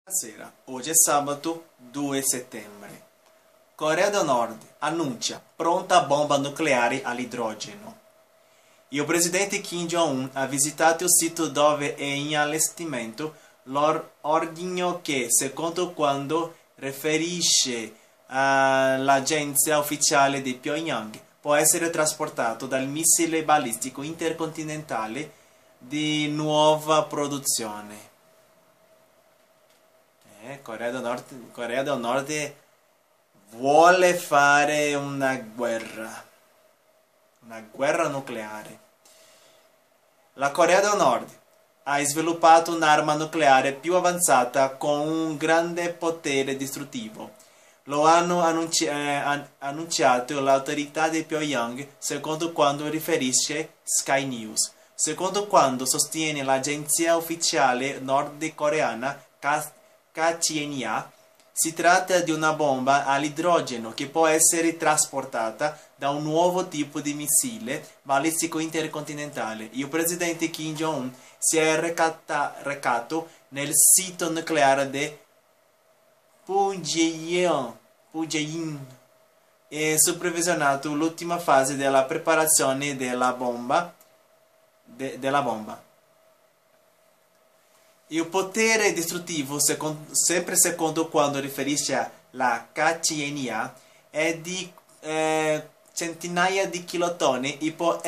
Buonasera, oggi è sabato 2 settembre. Corea del Nord annuncia pronta bomba nucleare all'idrogeno. Il presidente Kim Jong-un ha visitato il sito dove è in allestimento l'ordigno che, secondo quanto riferisce l'agenzia ufficiale di Pyongyang, può essere trasportato dal missile balistico intercontinentale di nuova produzione. Corea del Nord vuole fare una guerra nucleare. La Corea del Nord ha sviluppato un'arma nucleare più avanzata con un grande potere distruttivo. Lo hanno annunciato l'autorità di Pyongyang, secondo quanto riferisce Sky News. Secondo quanto sostiene l'agenzia ufficiale nordcoreana KCNA, si tratta di una bomba all'idrogeno che può essere trasportata da un nuovo tipo di missile balistico intercontinentale. Il presidente Kim Jong-un si è recato nel sito nucleare di Punggye-in e supervisionato l'ultima fase della preparazione della bomba. Il potere distruttivo, sempre secondo quanto riferisce la KCNA, è di centinaia di kilotoni e può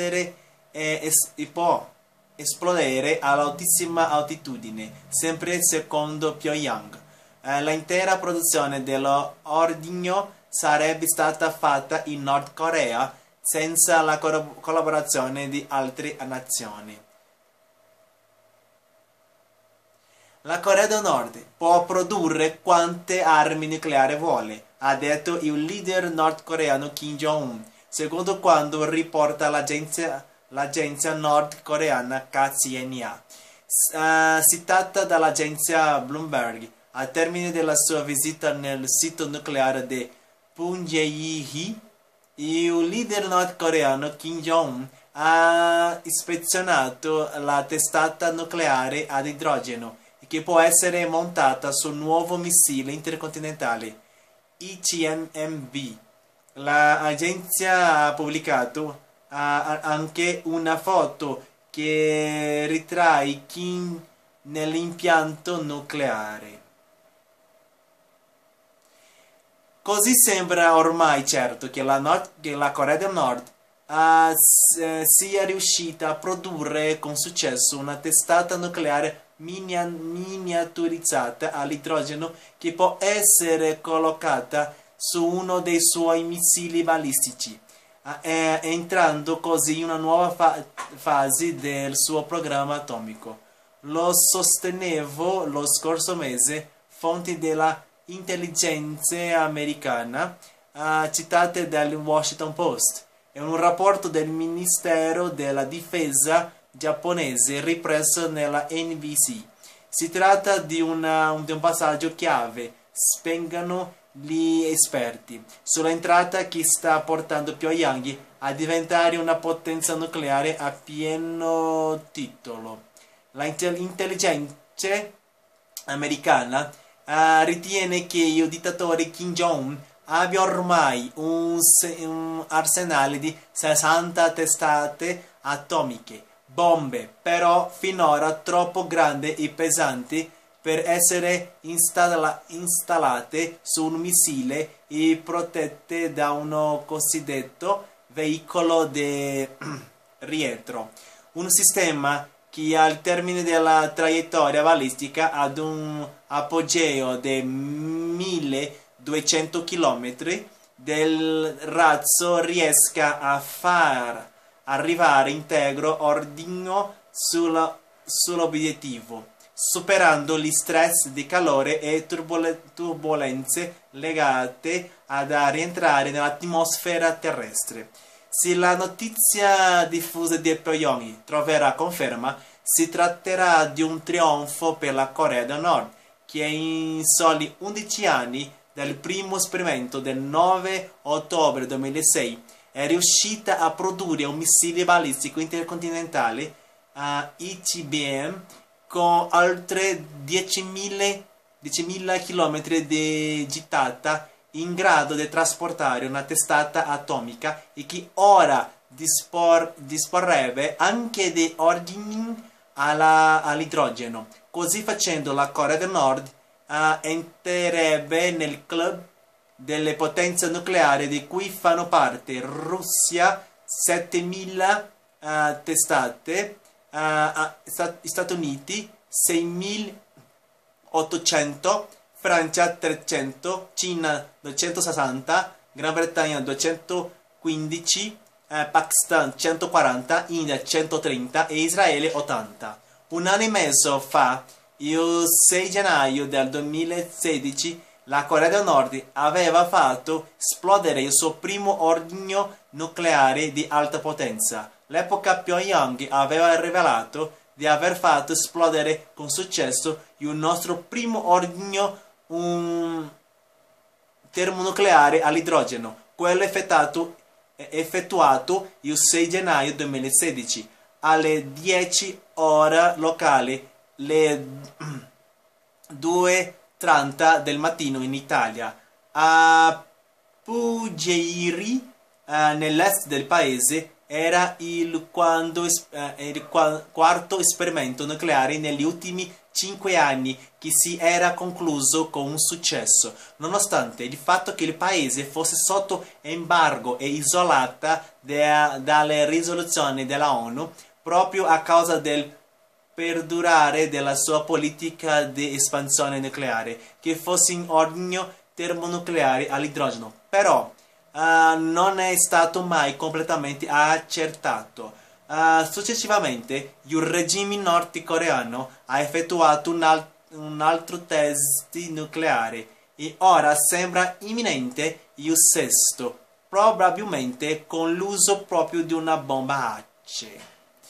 esplodere all'altissima altitudine, sempre secondo Pyongyang. L'intera produzione dell'ordigno sarebbe stata fatta in Nord Corea senza la collaborazione di altre nazioni. La Corea del Nord può produrre quante armi nucleari vuole, ha detto il leader nordcoreano Kim Jong-un, secondo quanto riporta l'agenzia nordcoreana KCNA, citata dall'agenzia Bloomberg. Al termine della sua visita nel sito nucleare di Punggye-in, il leader nordcoreano Kim Jong-un ha ispezionato la testata nucleare ad idrogeno che può essere montata sul nuovo missile intercontinentale ICBM. L'agenzia ha pubblicato anche una foto che ritrae Kim nell'impianto nucleare. Così sembra ormai certo che la Corea del Nord sia riuscita a produrre con successo una testata nucleare miniaturizzata all'idrogeno che può essere collocata su uno dei suoi missili balistici, entrando così in una nuova fase del suo programma atomico. Lo sostenevo lo scorso mese fonti della intelligence americana citate dal Washington Post e un rapporto del Ministero della Difesa giapponese ripreso nella NBC. Si tratta di un passaggio chiave, spiegano gli esperti, sull'entrata che sta portando Pyongyang a diventare una potenza nucleare a pieno titolo. L'intelligence americana ritiene che il dittatore Kim Jong-un abbia ormai un arsenale di 60 testate atomiche, bombe però finora troppo grandi e pesanti per essere installate su un missile e protette da uno cosiddetto veicolo di rientro, un sistema che al termine della traiettoria balistica ad un apogeo di 1200 km del razzo riesca a far arrivare integro ordigno sull'obiettivo, superando gli stress di calore e turbolenze legate ad rientrare nell'atmosfera terrestre. Se la notizia diffusa di Pyongyang troverà conferma, si tratterà di un trionfo per la Corea del Nord, che in soli 11 anni dal primo esperimento del 9 ottobre 2006 è riuscita a produrre un missile balistico intercontinentale ICBM con oltre 10.000 10.000 km di gittata in grado di trasportare una testata atomica e che ora disporrebbe anche di ordini all'idrogeno. Così facendo la Corea del Nord entrerebbe nel club delle potenze nucleari di cui fanno parte Russia 7.000 testate, Stati Uniti 6.800, Francia 300, Cina 260, Gran Bretagna 215, Pakistan 140, India 130 e Israele 80. Un anno e mezzo fa, il 6 gennaio del 2016, la Corea del Nord aveva fatto esplodere il suo primo ordigno nucleare di alta potenza. All'epoca Pyongyang aveva rivelato di aver fatto esplodere con successo il nostro primo ordigno termonucleare all'idrogeno, quello effettuato il 6 gennaio 2016 alle 10 ore locali, le 2:30 del mattino in Italia. A Pugheri, nell'est del paese, era il quarto esperimento nucleare negli ultimi 5 anni che si era concluso con un successo, nonostante il fatto che il paese fosse sotto embargo e isolata dalle risoluzioni della ONU proprio a causa del perdurare della sua politica di espansione nucleare, che fosse in ordine termonucleare all'idrogeno. Però non è stato mai completamente accertato. Successivamente il regime nordcoreano ha effettuato un altro test nucleare e ora sembra imminente il sesto, probabilmente con l'uso proprio di una bomba ACE.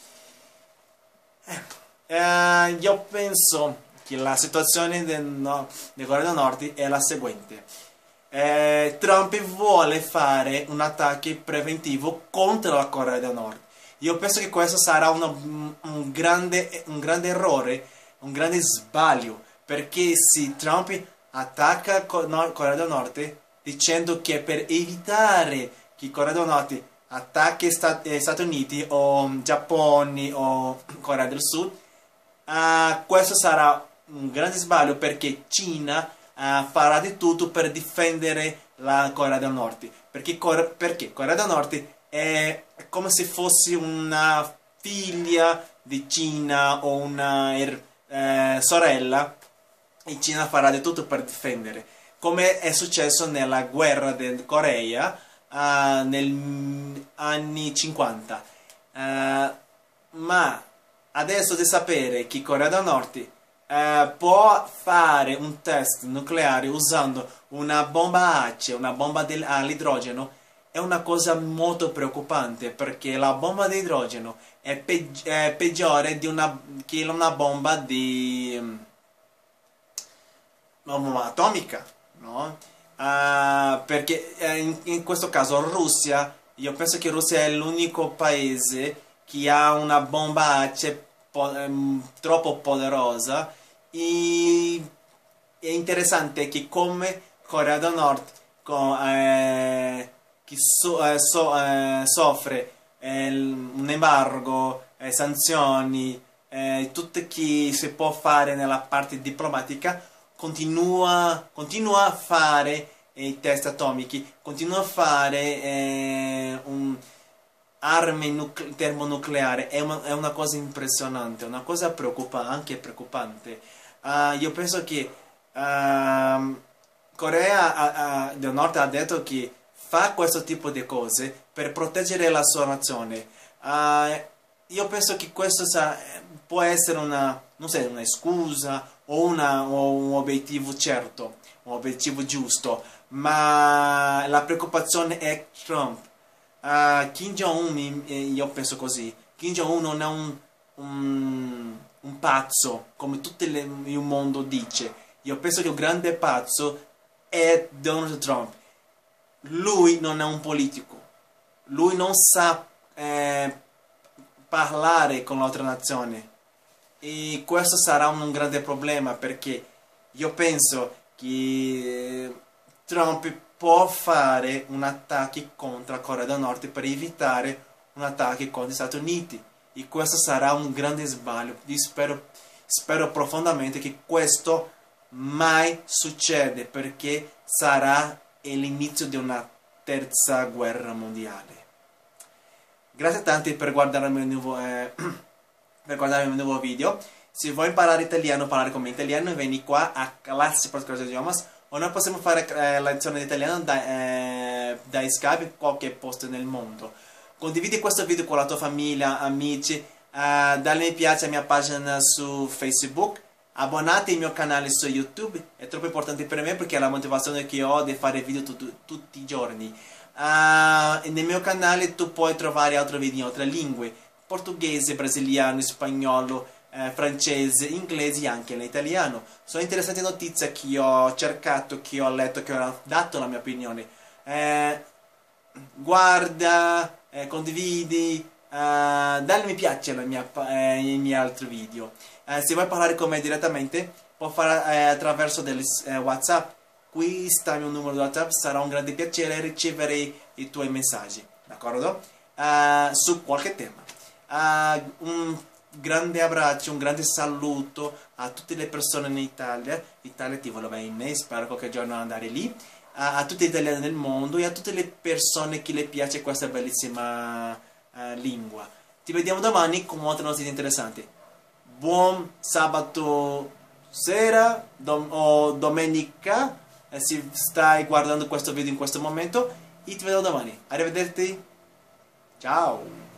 Io penso che la situazione del Corea del Nord è la seguente. Trump vuole fare un attacco preventivo contro la Corea del Nord. Io penso che questo sarà un grande errore, un grande sbaglio, perché se Trump attacca Corea del Nord dicendo che per evitare che Corea del Nord attacchi Stati Uniti o Giappone o Corea del Sud, questo sarà un grande sbaglio, perché Cina farà di tutto per difendere la Corea del Nord, perché Corea del Nord è come se fosse una figlia di Cina o una sorella, e Cina farà di tutto per difendere, come è successo nella guerra del Corea negli anni 50. Ma adesso di sapere che Corea del Nord può fare un test nucleare usando una bomba ACE, una bomba all'idrogeno, è una cosa molto preoccupante, perché la bomba di idrogeno è peggiore che una bomba atomica, no? Perché in questo caso Russia, io penso che Russia è l'unico paese che ha una bomba ACE troppo poderosa, e è interessante che come Corea del Nord che soffre un embargo, sanzioni, tutto che si può fare nella parte diplomatica, continua a fare i test atomici, continua a fare armi termonucleari. È una cosa impressionante, una cosa anche preoccupante. Io penso che Corea del Nord ha detto che fa questo tipo di cose per proteggere la sua nazione. Io penso che questo può essere una scusa o un obiettivo certo, un obiettivo giusto, ma la preoccupazione è Trump. Kim Jong-un, io penso così, Kim Jong-un non è un pazzo come tutto il mondo dice. Io penso che il grande pazzo è Donald Trump. Lui non è un politico, lui non sa parlare con l'altra nazione, e questo sarà un grande problema, perché Io penso che Trump può fare un attacco contro la Corea del Nord per evitare un attacco contro gli Stati Uniti. E questo sarà un grande sbaglio. Io spero profondamente che questo mai succeda, perché sarà l'inizio di una terza guerra mondiale. Grazie tanti per guardare il mio nuovo video. Se vuoi imparare italiano, parlare come italiano, vieni qua a Classe per Cose Idiomas, o noi possiamo fare lezioni di italiano da Skype in qualche posto nel mondo. Condividi questo video con la tua famiglia, amici, dai mi piace alla mia pagina su Facebook, abbonati al mio canale su YouTube, è troppo importante per me perché è la motivazione che ho di fare video tutti i giorni. Nel mio canale tu puoi trovare altri video in altre lingue, portoghese, brasiliano, spagnolo, francese, inglese e anche l'italiano. Sono interessanti notizie che ho cercato, che ho letto, che ho dato la mia opinione. Guarda, condividi, dai mi piace ai miei altri video. Se vuoi parlare con me direttamente, puoi fare attraverso WhatsApp. Qui sta il mio numero di WhatsApp, sarà un grande piacere ricevere i tuoi messaggi, d'accordo? Su qualche tema. Un grande abbraccio, un grande saluto a tutte le persone in Italia. Italia ti vuole bene, spero qualche giorno andare lì. A tutti gli italiani del mondo e a tutte le persone che le piace questa bellissima lingua. Ti vediamo domani con molte notizie interessanti. Buon sabato sera o domenica, se stai guardando questo video in questo momento, e ti vedo domani. Arrivederci, ciao!